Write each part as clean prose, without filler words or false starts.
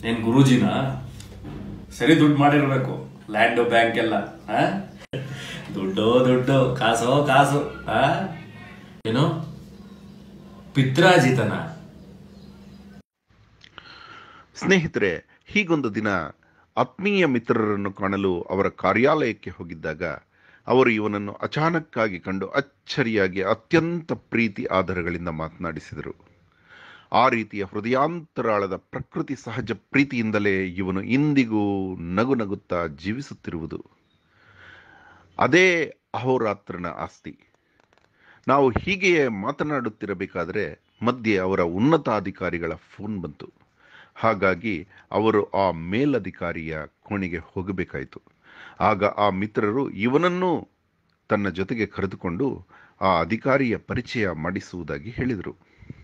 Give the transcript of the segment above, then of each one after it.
ಏನ್ ಗುರೂಜಿನ ಸರಿ ದುಡ್ಡು ಮಾಡಿರ್ಬೇಕು. ಲ್ಯಾಂಡ್ ಬ್ಯಾಂಕ್ ಎಲ್ಲ ದುಡ್ಡು ಕಾಸು ಏನೋ ಪಿತ್ರಾಜಿತನ. ಸ್ನೇಹಿತರೆ, ಹೀಗೊಂದು ದಿನ ಆತ್ಮೀಯ ಮಿತ್ರರನ್ನು ಕಾಣಲು ಅವರ ಕಾರ್ಯಾಲಯಕ್ಕೆ ಹೋಗಿದ್ದಾಗ ಅವರು ಇವನನ್ನು ಅಚಾನಕ್ಕಾಗಿ ಕಂಡು ಅಚ್ಚರಿಯಾಗಿ ಅತ್ಯಂತ ಪ್ರೀತಿ ಆದರಗಳಿಂದ ಮಾತನಾಡಿಸಿದರು. ಆ ರೀತಿಯ ಹೃದಯಾಂತರಾಳದ ಪ್ರಕೃತಿ ಸಹಜ ಪ್ರೀತಿಯಿಂದಲೇ ಇವನು ಇಂದಿಗೂ ನಗು ನಗುತ್ತಾ ಜೀವಿಸುತ್ತಿರುವುದು. ಅದೇ ಅಹೋರಾತ್ರನ ಆಸ್ತಿ. ನಾವು ಹೀಗೆಯೇ ಮಾತನಾಡುತ್ತಿರಬೇಕಾದರೆ ಮಧ್ಯೆ ಅವರ ಉನ್ನತಾಧಿಕಾರಿಗಳ ಫೋನ್ ಬಂತು. ಹಾಗಾಗಿ ಅವರು ಆ ಮೇಲಧಿಕಾರಿಯ ಕೋಣೆಗೆ ಹೋಗಬೇಕಾಯಿತು. ಆಗ ಆ ಮಿತ್ರರು ಇವನನ್ನು ತನ್ನ ಜೊತೆಗೆ ಕರೆದುಕೊಂಡು ಆ ಅಧಿಕಾರಿಯ ಪರಿಚಯ ಮಾಡಿಸುವುದಾಗಿ ಹೇಳಿದರು.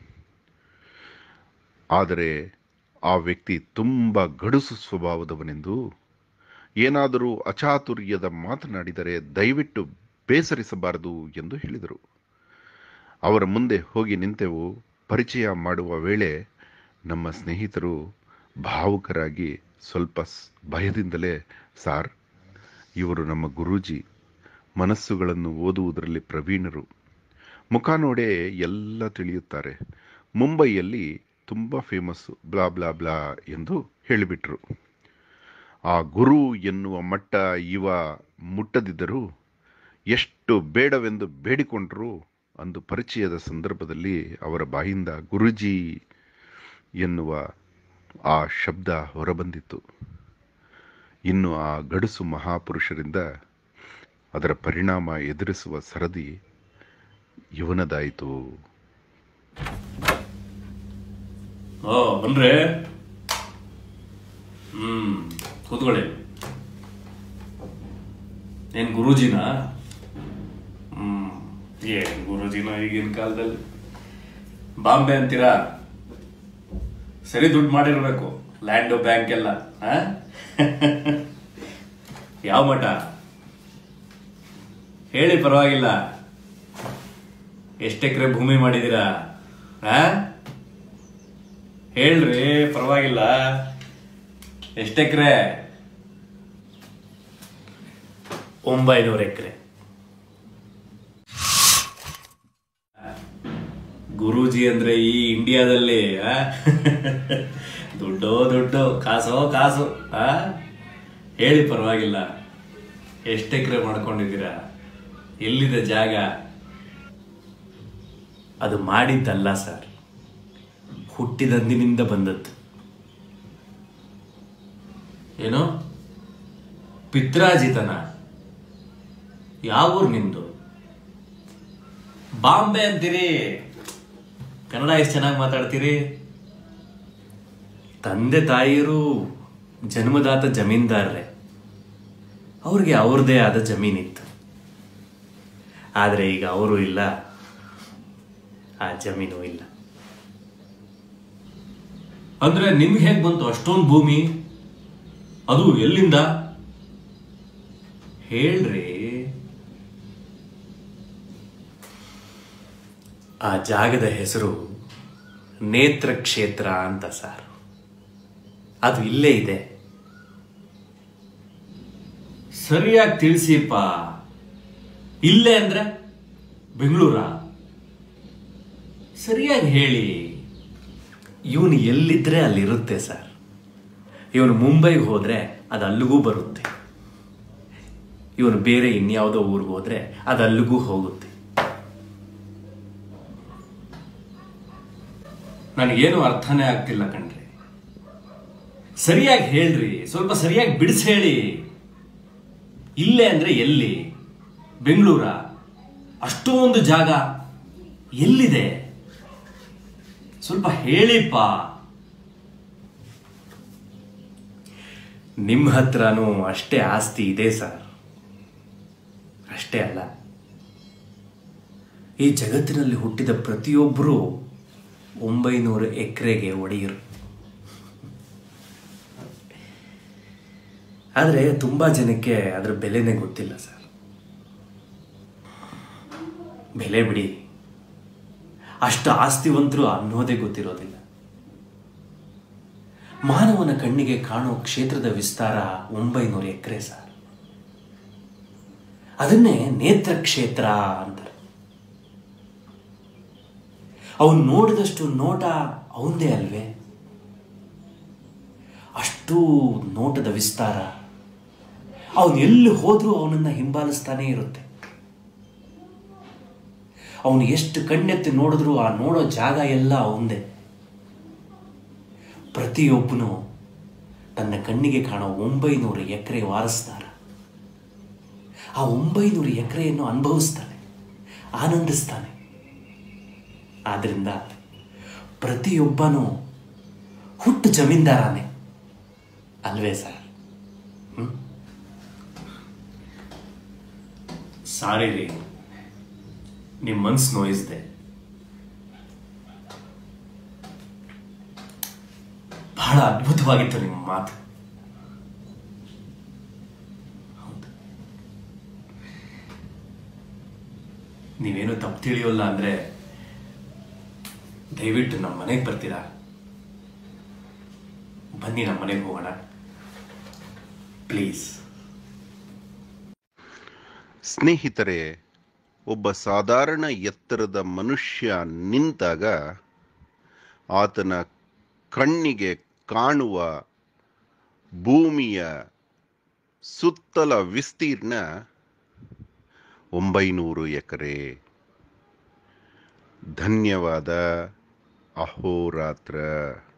ಆದರೆ ಆ ವ್ಯಕ್ತಿ ತುಂಬ ಗಡುಸು ಸ್ವಭಾವದವನೆಂದು, ಏನಾದರೂ ಅಚಾತುರ್ಯದ ಮಾತನಾಡಿದರೆ ದಯವಿಟ್ಟು ಬೇಸರಿಸಬಾರದು ಎಂದು ಹೇಳಿದರು. ಅವರ ಮುಂದೆ ಹೋಗಿ ನಿಂತೆವು. ಪರಿಚಯ ಮಾಡುವ ವೇಳೆ ನಮ್ಮ ಸ್ನೇಹಿತರು ಭಾವುಕರಾಗಿ ಸ್ವಲ್ಪ ಭಯದಿಂದಲೇ, ಸಾರ್, ಇವರು ನಮ್ಮ ಗುರೂಜಿ, ಮನಸ್ಸುಗಳನ್ನು ಓದುವುದರಲ್ಲಿ ಪ್ರವೀಣರು, ಮುಖ ನೋಡೇ ಎಲ್ಲ ತಿಳಿಯುತ್ತಾರೆ, ಮುಂಬೈಯಲ್ಲಿ ತುಂಬ ಫೇಮಸ್ಸು, ಬ್ಲಾ ಬ್ಲಾ ಬ್ಲಾ ಎಂದು ಹೇಳಿಬಿಟ್ರು. ಆ ಗುರು ಎನ್ನುವ ಮಟ್ಟ ಇವ ಮುಟ್ಟದಿದ್ದರೂ ಎಷ್ಟು ಬೇಡವೆಂದು ಬೇಡಿಕೊಂಡರು. ಅಂದು ಪರಿಚಯದ ಸಂದರ್ಭದಲ್ಲಿ ಅವರ ಬಾಯಿಂದ ಗುರೂಜಿ ಎನ್ನುವ ಆ ಶಬ್ದ ಹೊರಬಂದಿತ್ತು. ಇನ್ನು ಆ ಗಡುಸು ಮಹಾಪುರುಷರಿಂದ ಅದರ ಪರಿಣಾಮ ಎದುರಿಸುವ ಸರದಿ ಇವನದಾಯಿತು. ಬನ್ರಿ, ಕೂತ್ಕೊಳ್ಳಿ. ಏನ್ ಗುರೂಜಿನ? ಏನ್ ಗುರೂಜಿನ ಈಗಿನ ಕಾಲದಲ್ಲಿ ಬಾಂಬೆ ಅಂತೀರಾ? ಸರಿ ದುಡ್ಡು ಮಾಡಿರ್ಬೇಕು. ಲ್ಯಾಂಡ್ ಬ್ಯಾಂಕ್ ಎಲ್ಲ ಯಾವ ಮಠ ಹೇಳಿ, ಪರವಾಗಿಲ್ಲ. ಎಷ್ಟು ಎಕರೆ ಭೂಮಿ ಮಾಡಿದೀರಾ? ಹೇಳ್ರಿ, ಪರವಾಗಿಲ್ಲ. ಎಷ್ಟು ಎಕರೆ? 900 ಎಕರೆ. ಗುರೂಜಿ ಅಂದ್ರೆ ಈ ಇಂಡಿಯಾದಲ್ಲಿ ದುಡ್ಡು ಕಾಸು ಹೇಳಿ, ಪರವಾಗಿಲ್ಲ. ಎಷ್ಟು ಎಕರೆ ಮಾಡ್ಕೊಂಡಿದ್ದೀರಾ? ಎಲ್ಲಿದೆ ಜಾಗ? ಅದು ಮಾಡಿದ್ದಲ್ಲ ಸರ್, ಹುಟ್ಟಿದಂದಿನಿಂದ ಬಂದದ್ದು. ಏನೋ ಪಿತ್ರಾಜಿತನ? ಯಾವ ಊರು ನಿಮ್ದು? ಬಾಂಬೆ ಅಂತೀರಿ, ಕನ್ನಡ ಎಷ್ಟು ಚೆನ್ನಾಗಿ ಮಾತಾಡ್ತೀರಿ. ತಂದೆ ತಾಯಿಯರು ಜನ್ಮದಾತ ಜಮೀನ್ದಾರರೇ, ಅವ್ರಿಗೆ ಅವ್ರದೇ ಆದ ಜಮೀನಿತ್ತು. ಆದರೆ ಈಗ ಅವರು ಇಲ್ಲ, ಆ ಜಮೀನು ಇಲ್ಲ. ಅಂದ್ರೆ ನಿಮ್ಗೆ ಹೇಗೆ ಬಂತು ಅಷ್ಟೊಂದು ಭೂಮಿ? ಅದು ಎಲ್ಲಿಂದ ಹೇಳ್ರಿ. ಆ ಜಾಗದ ಹೆಸರು ನೇತ್ರ ಕ್ಷೇತ್ರ ಅಂತ ಸರ್. ಅದು ಇಲ್ಲೇ ಇದೆ. ಸರಿಯಾಗಿ ತಿಳಿಸಿಪ್ಪ. ಇಲ್ಲೇ ಅಂದ್ರೆ ಬೆಂಗಳೂರ? ಸರಿಯಾಗಿ ಹೇಳಿ. ಇವನು ಎಲ್ಲಿದ್ರೆ ಅಲ್ಲಿರುತ್ತೆ ಸರ್. ಇವನು ಮುಂಬೈಗೆ ಹೋದ್ರೆ ಅದು ಅಲ್ಲಿಗೂ ಬರುತ್ತೆ. ಇವನು ಬೇರೆ ಇನ್ಯಾವುದೋ ಊರಿಗೆ ಹೋದ್ರೆ ಅದು ಅಲ್ಲಿಗೂ ಹೋಗುತ್ತೆ. ನನಗೇನು ಅರ್ಥನೇ ಆಗ್ತಿಲ್ಲ ಕಣ್ರಿ. ಸರಿಯಾಗಿ ಹೇಳ್ರಿ, ಸ್ವಲ್ಪ ಸರಿಯಾಗಿ ಬಿಡಿಸಿ ಹೇಳಿ. ಇಲ್ಲೇ ಅಂದ್ರೆ ಎಲ್ಲಿ? ಬೆಂಗಳೂರ? ಅಷ್ಟೊಂದು ಜಾಗ ಎಲ್ಲಿದೆ? ಸ್ವಲ್ಪ ಹೇಳಿಪ್ಪ. ನಿಮ್ಮ ಹತ್ರನೂ ಅಷ್ಟೇ ಆಸ್ತಿ ಇದೆ ಸರ್. ಅಷ್ಟೇ ಅಲ್ಲ, ಈ ಜಗತ್ತಿನಲ್ಲಿ ಹುಟ್ಟಿದ ಪ್ರತಿಯೊಬ್ಬರೂ 900 ಎಕರೆಗೆ ಒಡೆಯರು. ಆದರೆ ತುಂಬಾ ಜನಕ್ಕೆ ಅದರ ಬೆಲೆನೇ ಗೊತ್ತಿಲ್ಲ ಸರ್. ಬೆಲೆ ಬಿಡಿ, ಅಷ್ಟು ಆಸ್ತಿವಂತರು ಅನ್ನೋದೇ ಗೊತ್ತಿರೋದಿಲ್ಲ. ಮಾನವನ ಕಣ್ಣಿಗೆ ಕಾಣೋ ಕ್ಷೇತ್ರದ ವಿಸ್ತಾರ 900 ಎಕರೆ ಸರ್. ಅದನ್ನೇ ನೇತ್ರ ಕ್ಷೇತ್ರ ಅಂತಾರೆ. ಅವನು ನೋಡಿದಷ್ಟು ನೋಟ ಅವಂದೇ ಅಲ್ವೇ? ಅಷ್ಟು ನೋಟದ ವಿಸ್ತಾರ. ಅವನು ಎಲ್ಲಿ ಹೋದ್ರೂ ಅವನನ್ನ ಹಿಂಬಾಲಿಸ್ತಾನೇ ಇರುತ್ತೆ. ಅವನು ಎಷ್ಟು ಕಣ್ಣೆತ್ತಿ ನೋಡಿದ್ರೂ ಆ ನೋಡೋ ಜಾಗ ಎಲ್ಲ ಅವಂದೇ. ಪ್ರತಿಯೊಬ್ಬನು ತನ್ನ ಕಣ್ಣಿಗೆ ಕಾಣೋ 900 ಎಕರೆ ವಾರಸ್ದಾರ. ಆ 900 ಎಕರೆಯನ್ನು ಅನುಭವಿಸ್ತಾನೆ, ಆನಂದಿಸ್ತಾನೆ. ಆದ್ರಿಂದ ಪ್ರತಿಯೊಬ್ಬನೂ ಹುಟ್ಟು ಜಮೀನ್ದಾರನೇ ಅಲ್ವೇ ಸರ್? ಸಾರಿ ರೀ, ನಿಮ್ಮ ಮನ್ಸು ನೋಯಿಸ್ದೆ. ಬಹಳ ಅದ್ಭುತವಾಗಿತ್ತು ನಿಮ್ಮ ಮಾತು. ನೀವೇನು ತಪ್ಪು ತಿಳಿಯೋಲ್ಲ ಅಂದ್ರೆ ದಯವಿಟ್ಟು ನಮ್ಮ ಮನೆಗೆ ಬರ್ತೀರಾ? ಬನ್ನಿ, ನಮ್ಮ ಮನೆಗೆ ಹೋಗೋಣ ಪ್ಲೀಸ್. ಸ್ನೇಹಿತರೆ, ಒಬ್ಬ ಸಾಧಾರಣ ಎತ್ತರದ ಮನುಷ್ಯ ನಿಂತಾಗ ಆತನ ಕಣ್ಣಿಗೆ ಕಾಣುವ ಭೂಮಿಯ ಸುತ್ತಲ ವಿಸ್ತೀರ್ಣ 900 ಎಕರೆ. ಧನ್ಯವಾದ. ಅಹೋರಾತ್ರ.